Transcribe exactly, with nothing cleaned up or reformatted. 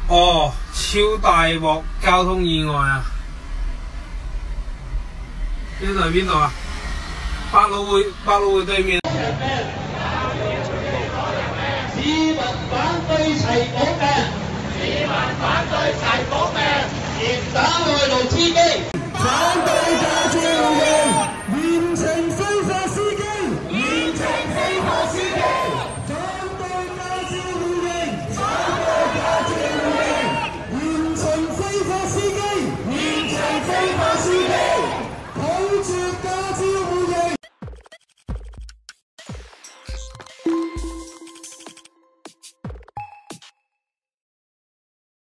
哦，超大鑊交通意外啊！邊度係邊度啊？百老匯，百老匯對面。 市民反對齊保命，市民反對齊保命，嚴打外勞司機，反對駕照互認，嚴懲非法司機，嚴懲非法司機，反對駕照互認，反對駕照互認，嚴懲非法司機，嚴懲非法司機，拒絕。